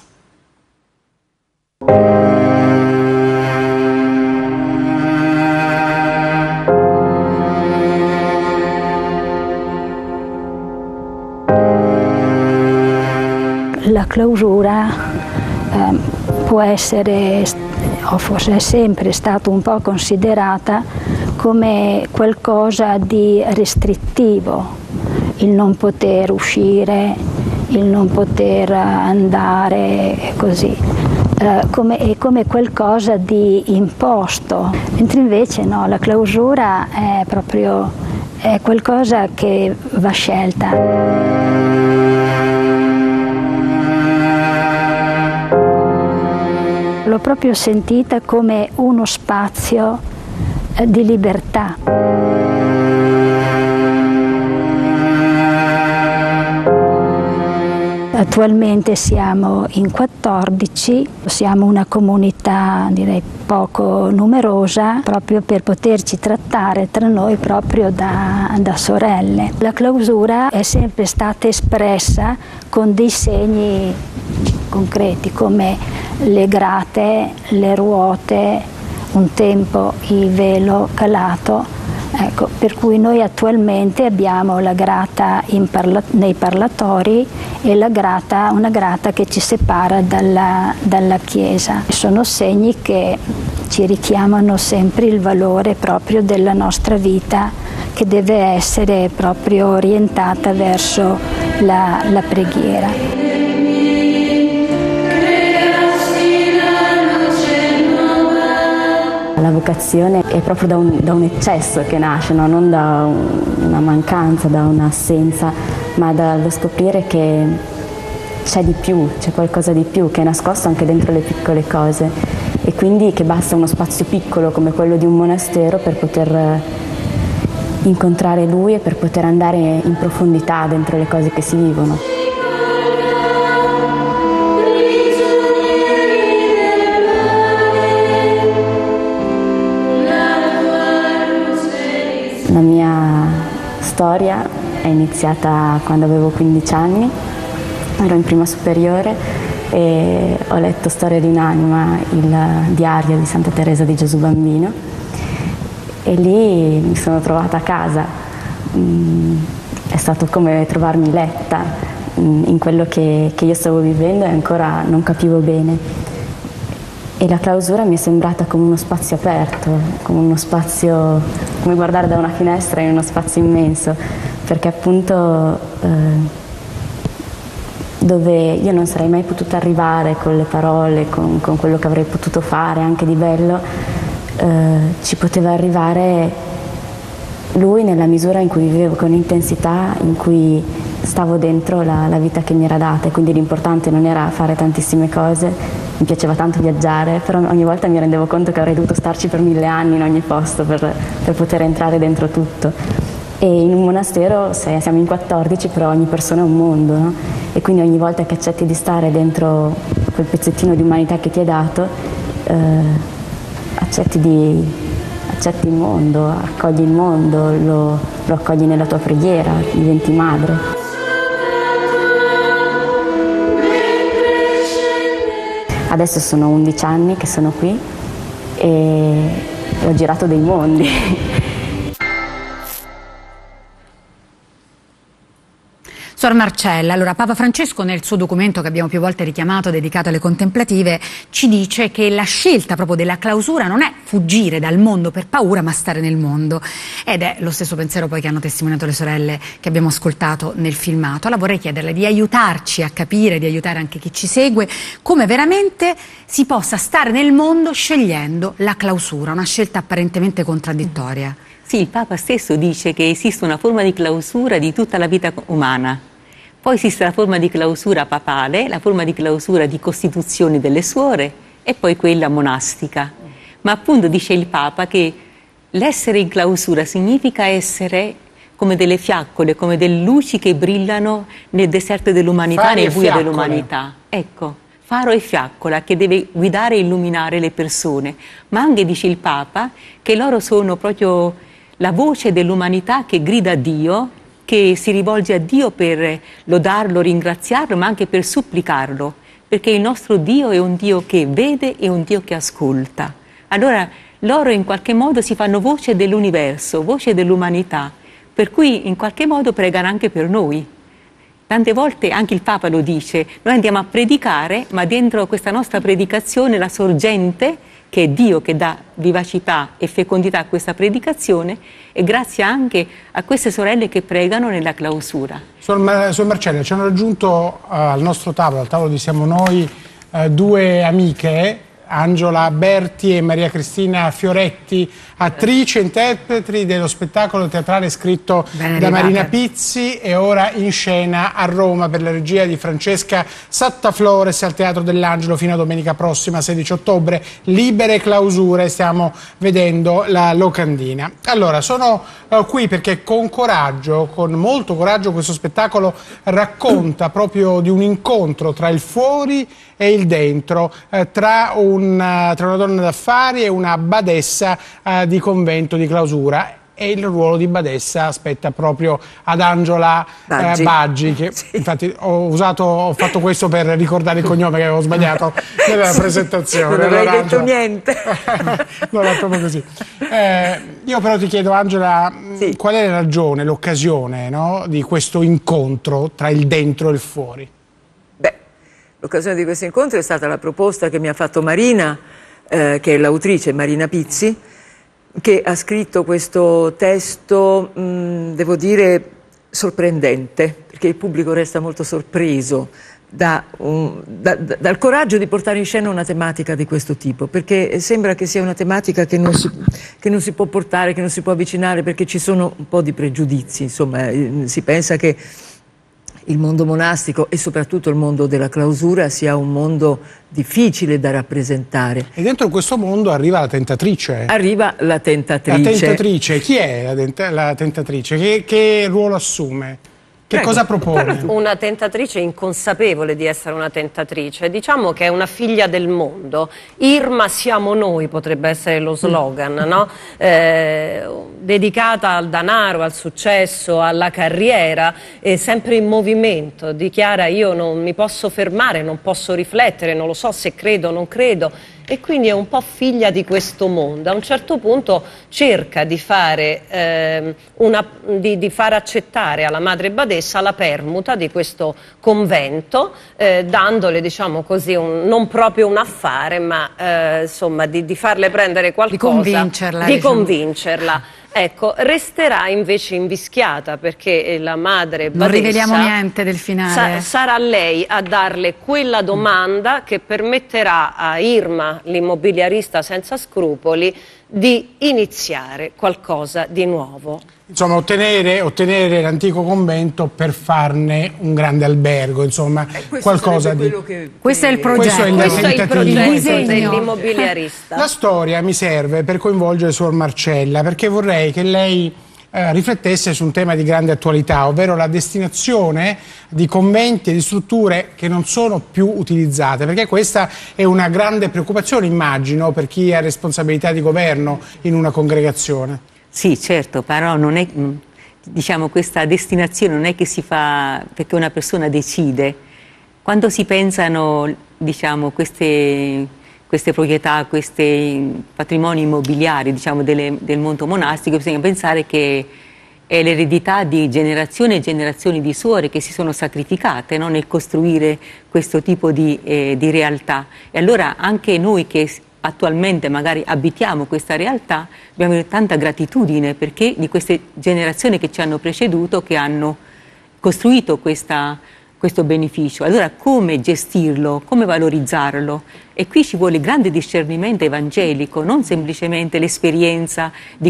La clausura eh, può essere, o forse è sempre stata un po' considerata come qualcosa di restrittivo, il non poter uscire, il non poter andare così, eh, come, è come qualcosa di imposto, mentre invece no, la clausura è proprio è qualcosa che va scelta. L'ho proprio sentita come uno spazio eh, di libertà. Attualmente siamo in quattordici, siamo una comunità direi poco numerosa proprio per poterci trattare tra noi proprio da, da sorelle. La clausura è sempre stata espressa con dei segni concreti come le grate, le ruote, un tempo il velo calato, ecco, per cui noi attualmente abbiamo la grata in parla nei parlatori e la grata, una grata che ci separa dalla, dalla chiesa. Sono segni che ci richiamano sempre il valore proprio della nostra vita che deve essere proprio orientata verso la, la preghiera. La vocazione è proprio da un, da un eccesso che nasce, no? Non da un, una mancanza, da un'assenza, ma dallo scoprire che c'è di più, c'è qualcosa di più che è nascosto anche dentro le piccole cose e quindi che basta uno spazio piccolo come quello di un monastero per poter incontrare Lui e per poter andare in profondità dentro le cose che si vivono. La mia storia è iniziata quando avevo quindici anni, ero in prima superiore e ho letto Storia di un'anima, il diario di Santa Teresa di Gesù Bambino e lì mi sono trovata a casa. È stato come trovarmi letta in quello che, che io stavo vivendo e ancora non capivo bene. E la clausura mi è sembrata come uno spazio aperto, come uno spazio, come guardare da una finestra in uno spazio immenso, perché appunto eh, dove io non sarei mai potuta arrivare con le parole, con, con quello che avrei potuto fare anche di bello, eh, ci poteva arrivare Lui nella misura in cui vivevo con intensità, in cui stavo dentro la, la vita che mi era data e quindi l'importante non era fare tantissime cose, mi piaceva tanto viaggiare, però ogni volta mi rendevo conto che avrei dovuto starci per mille anni in ogni posto per, per poter entrare dentro tutto. E in un monastero se, siamo in quattordici, però ogni persona è un mondo, no? E quindi ogni volta che accetti di stare dentro quel pezzettino di umanità che ti è dato, eh, accetti, di, accetti il mondo, accogli il mondo, lo, lo accogli nella tua preghiera, diventi madre. Adesso sono undici anni che sono qui e ho girato dei mondi. Suor Marcella, allora Papa Francesco nel suo documento che abbiamo più volte richiamato, dedicato alle contemplative, ci dice che la scelta proprio della clausura non è fuggire dal mondo per paura, ma stare nel mondo. Ed è lo stesso pensiero poi che hanno testimoniato le sorelle che abbiamo ascoltato nel filmato. Allora vorrei chiederle di aiutarci a capire, di aiutare anche chi ci segue, come veramente si possa stare nel mondo scegliendo la clausura, una scelta apparentemente contraddittoria. Sì, il Papa stesso dice che esiste una forma di clausura di tutta la vita umana. Poi esiste la forma di clausura papale, la forma di clausura di costituzione delle suore e poi quella monastica. Ma appunto dice il Papa che l'essere in clausura significa essere come delle fiaccole, come delle luci che brillano nel deserto dell'umanità, nel buio dell'umanità. Ecco, faro e fiaccola che deve guidare e illuminare le persone. Ma anche dice il Papa che loro sono proprio la voce dell'umanità che grida a Dio, che si rivolge a Dio per lodarlo, ringraziarlo, ma anche per supplicarlo, perché il nostro Dio è un Dio che vede e un Dio che ascolta. Allora loro in qualche modo si fanno voce dell'universo, voce dell'umanità, per cui in qualche modo pregano anche per noi. Tante volte anche il Papa lo dice, noi andiamo a predicare, ma dentro questa nostra predicazione la sorgente, che è Dio che dà vivacità e fecondità a questa predicazione, e grazie anche a queste sorelle che pregano nella clausura. Suor, Mar Suor Marcella, ci hanno raggiunto uh, al nostro tavolo, al tavolo di Siamo Noi, uh, due amiche, Angela Berti e Maria Cristina Fioretti, attrici e interpreti dello spettacolo teatrale scritto Bene da arrivate. Marina Pizzi e ora in scena a Roma per la regia di Francesca Sattaflores al Teatro dell'Angelo fino a domenica prossima, sedici ottobre. Libere clausure, stiamo vedendo la locandina. Allora, sono uh, qui perché con coraggio, con molto coraggio, questo spettacolo racconta proprio di un incontro tra il fuori e il dentro, eh, tra, un, uh, tra una donna d'affari e una badessa uh, di convento di clausura, e il ruolo di badessa spetta proprio ad Angela Baggi, eh, Baggi che sì. Infatti ho, usato, ho fatto questo per ricordare il cognome che avevo sbagliato nella sì, presentazione. Non avrei allora, detto Angela, niente. Non è proprio così. Eh, io però ti chiedo, Angela, sì. qual è la ragione, l'occasione, no, di questo incontro tra il dentro e il fuori? L'occasione di questo incontro è stata la proposta che mi ha fatto Marina, eh, che è l'autrice Marina Pizzi, che ha scritto questo testo, mh, devo dire, sorprendente, perché il pubblico resta molto sorpreso da un, da, da, dal coraggio di portare in scena una tematica di questo tipo, perché sembra che sia una tematica che non si, che non si può portare, che non si può avvicinare, perché ci sono un po' di pregiudizi, insomma, si pensa che il mondo monastico e soprattutto il mondo della clausura sia un mondo difficile da rappresentare. E dentro questo mondo arriva la tentatrice. Arriva la tentatrice. La tentatrice, chi è la, la tentatrice? Che, che ruolo assume? Che Prego. cosa propone? Una tentatrice inconsapevole di essere una tentatrice, diciamo che è una figlia del mondo. Irma siamo noi potrebbe essere lo slogan, no? Eh, dedicata al denaro, al successo, alla carriera, è sempre in movimento, dichiara io non mi posso fermare, non posso riflettere, non lo so se credo o non credo, e quindi è un po' figlia di questo mondo. A un certo punto cerca di fare, eh, una, di, di far accettare alla madre badessa la permuta di questo convento, eh, dandole, diciamo così, un, non proprio un affare, ma eh, insomma di, di farle prendere qualcosa, di convincerla. Di diciamo. convincerla. Ecco, resterà invece invischiata perché la madre badessa, non riveliamo niente del finale. Sa sarà lei a darle quella domanda che permetterà a Irma, l'immobiliarista senza scrupoli, di iniziare qualcosa di nuovo. Insomma, ottenere, ottenere l'antico convento per farne un grande albergo, insomma, eh, qualcosa di... Che... Questo è il progetto, questo è il, questo è il progetto disegno dell'immobiliarista. La storia mi serve per coinvolgere Suor Marcella, perché vorrei che lei eh, riflettesse su un tema di grande attualità, ovvero la destinazione di conventi e di strutture che non sono più utilizzate, perché questa è una grande preoccupazione, immagino, per chi ha responsabilità di governo in una congregazione. Sì, certo, però non è, diciamo, questa destinazione non è che si fa perché una persona decide. Quando si pensano, diciamo, queste, queste proprietà, questi patrimoni immobiliari, diciamo, delle, del mondo monastico, bisogna pensare che è l'eredità di generazioni e generazioni di suore che si sono sacrificate, no, nel costruire questo tipo di, eh, di realtà. E allora anche noi che attualmente magari abitiamo questa realtà, abbiamo avere tanta gratitudine perché di queste generazioni che ci hanno preceduto, che hanno costruito questa, questo beneficio. Allora come gestirlo, come valorizzarlo? E qui ci vuole grande discernimento evangelico, non semplicemente l'esperienza di,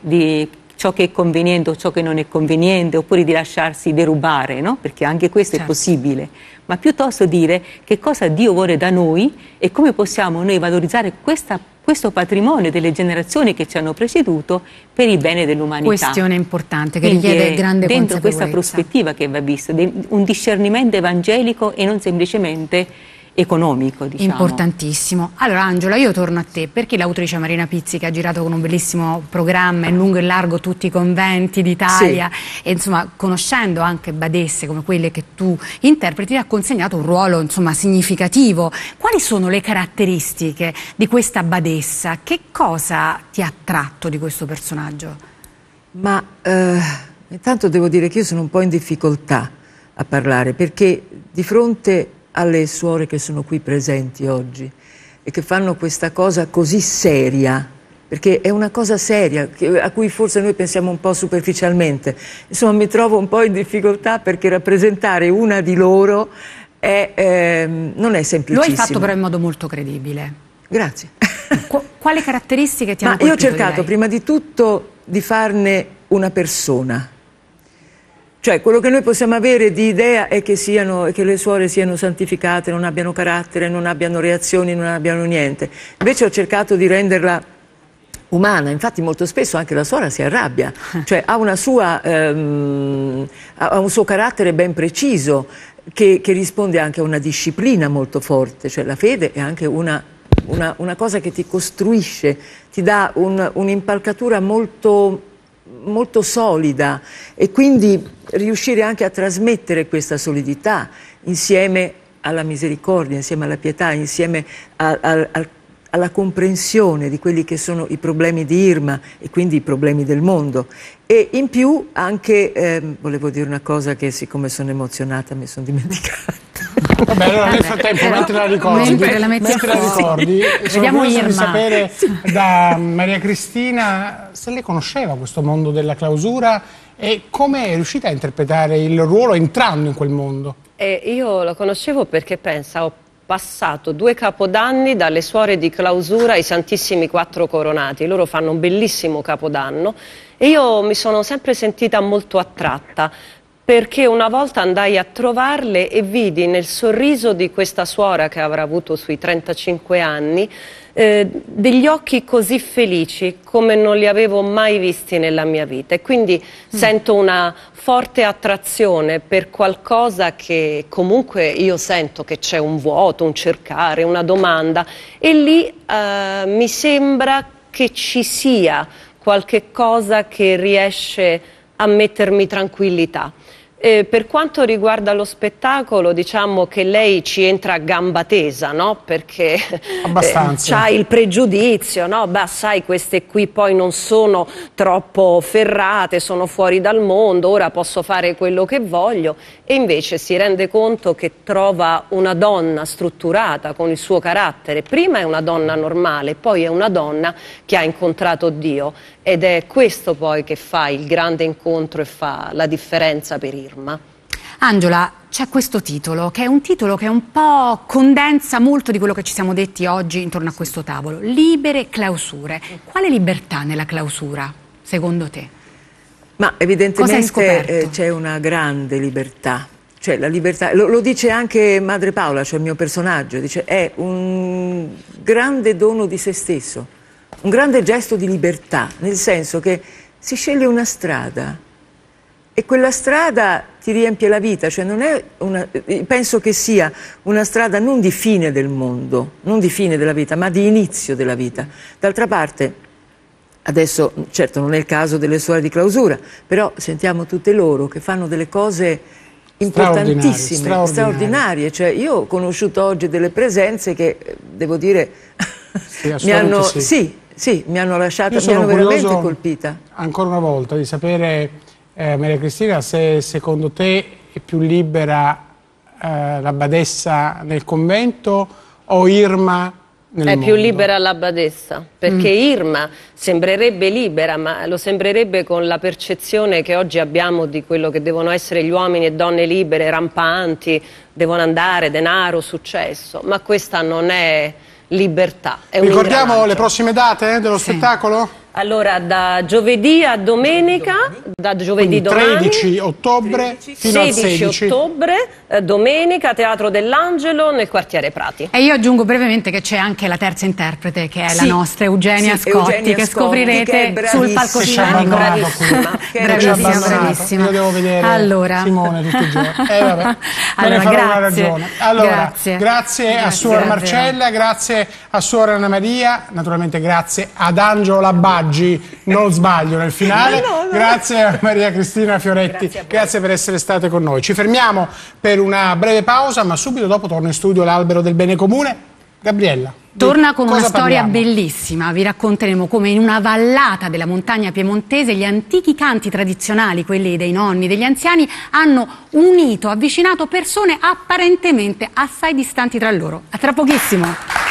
di ciò che è conveniente o ciò che non è conveniente, oppure di lasciarsi derubare, no? Perché anche questo certo. è possibile, ma piuttosto dire che cosa Dio vuole da noi e come possiamo noi valorizzare questa, questo patrimonio delle generazioni che ci hanno preceduto per il bene dell'umanità. Questione importante che Quindi richiede grande dentro consapevolezza. Questa prospettiva che va vista, un discernimento evangelico e non semplicemente economico, diciamo. Importantissimo. Allora Angela, io torno a te, perché l'autrice Marina Pizzi, che ha girato con un bellissimo programma in lungo e largo tutti i conventi d'Italia, sì. e insomma conoscendo anche badesse come quelle che tu interpreti, ha consegnato un ruolo insomma significativo. Quali sono le caratteristiche di questa badessa? Che cosa ti ha attratto di questo personaggio? Ma eh, intanto devo dire che io sono un po' in difficoltà a parlare, perché di fronte alle suore che sono qui presenti oggi e che fanno questa cosa così seria, perché è una cosa seria che, a cui forse noi pensiamo un po' superficialmente, insomma mi trovo un po' in difficoltà perché rappresentare una di loro è, ehm, non è semplicissimo. Lo hai fatto però in modo molto credibile. Grazie. Qu quali caratteristiche ti hanno Ma io ho colpito cercato di prima di tutto di farne una persona. Cioè, quello che noi possiamo avere di idea è che, siano, che le suore siano santificate, non abbiano carattere, non abbiano reazioni, non abbiano niente. Invece ho cercato di renderla umana, infatti molto spesso anche la suora si arrabbia, cioè ha, una sua, ehm, ha un suo carattere ben preciso che, che risponde anche a una disciplina molto forte, cioè la fede è anche una, una, una cosa che ti costruisce, ti dà un'impalcatura molto... molto solida e quindi riuscire anche a trasmettere questa solidità insieme alla misericordia, insieme alla pietà, insieme a, a, a, alla comprensione di quelli che sono i problemi di Irma e quindi i problemi del mondo. E in più anche, eh, volevo dire una cosa che siccome sono emozionata mi sono dimenticata. Vabbè, allora nel frattempo, mentre la ricordi, mentre la, mentre la ricordi vediamo Irma. Di sapere da Maria Cristina se lei conosceva questo mondo della clausura e come è riuscita a interpretare il ruolo entrando in quel mondo. Eh, io lo conoscevo perché pensa, ho passato due capodanni dalle suore di clausura ai Santissimi Quattro Coronati, loro fanno un bellissimo capodanno e io mi sono sempre sentita molto attratta, perché una volta andai a trovarle e vidi nel sorriso di questa suora che avrà avuto sui trentacinque anni eh, degli occhi così felici come non li avevo mai visti nella mia vita e quindi mm. sento una forte attrazione per qualcosa che comunque io sento che c'è un vuoto, un cercare, una domanda e lì eh, mi sembra che ci sia qualche cosa che riesce a mettermi tranquillità. Eh, per quanto riguarda lo spettacolo, diciamo che lei ci entra a gamba tesa, no? Perché eh, c'ha il pregiudizio, no? Beh, sai, queste qui poi non sono troppo ferrate, sono fuori dal mondo, ora posso fare quello che voglio, e invece si rende conto che trova una donna strutturata con il suo carattere. Prima è una donna normale, poi è una donna che ha incontrato Dio, ed è questo poi che fa il grande incontro e fa la differenza per Irma. Angela, c'è questo titolo, che è un titolo che un po' condensa molto di quello che ci siamo detti oggi intorno a questo tavolo. Libere clausure. Quale libertà nella clausura, secondo te? Ma evidentemente eh, c'è una grande libertà. Cioè, la libertà, lo, lo dice anche Madre Paola, cioè il mio personaggio, dice è un grande dono di se stesso. Un grande gesto di libertà, nel senso che si sceglie una strada e quella strada ti riempie la vita, cioè non è una, penso che sia una strada non di fine del mondo, non di fine della vita, ma di inizio della vita. D'altra parte, adesso certo non è il caso delle suore di clausura, però sentiamo tutte loro che fanno delle cose importantissime, straordinarie, straordinarie. Cioè, io ho conosciuto oggi delle presenze che, devo dire, sì, mi hanno... sì. Sì, Sì, mi hanno lasciata, mi hanno veramente colpita. Ancora una volta di sapere, eh, Maria Cristina, se secondo te è più libera eh, la badessa nel convento o Irma nel È mondo? più libera la badessa, perché mm. Irma sembrerebbe libera, ma lo sembrerebbe con la percezione che oggi abbiamo di quello che devono essere gli uomini e donne libere, rampanti, devono andare, denaro, successo, ma questa non è libertà. È Ricordiamo le prossime date dello sì. spettacolo? Allora, da giovedì a domenica, da giovedì Quindi domani, tredici ottobre fino al sedici sedici ottobre, eh, domenica, Teatro dell'Angelo nel quartiere Prati. E io aggiungo brevemente che c'è anche la terza interprete, che è sì. la nostra Eugenia sì, Scotti, Eugenia che Scotti, scoprirete che sul palcoscenico. Bravissima, che bravissima, bravissima. Io devo vedere allora. Simone tutti i giorni. Eh, vabbè. Me allora, ne farò grazie. una ragione. Allora, grazie, grazie, grazie a Suor grazie. Marcella, grazie a Suor Anna Maria, naturalmente grazie ad Angelo Labaggi, non sbaglio nel finale, no, no. Grazie a Maria Cristina Fioretti, grazie, grazie per essere state con noi. Ci fermiamo per una breve pausa, ma subito dopo torna in studio l'Albero del Bene Comune. Gabriella. Torna con una storia parliamo? bellissima, vi racconteremo come in una vallata della montagna piemontese gli antichi canti tradizionali, quelli dei nonni, degli anziani, hanno unito, avvicinato persone apparentemente assai distanti tra loro. A tra pochissimo.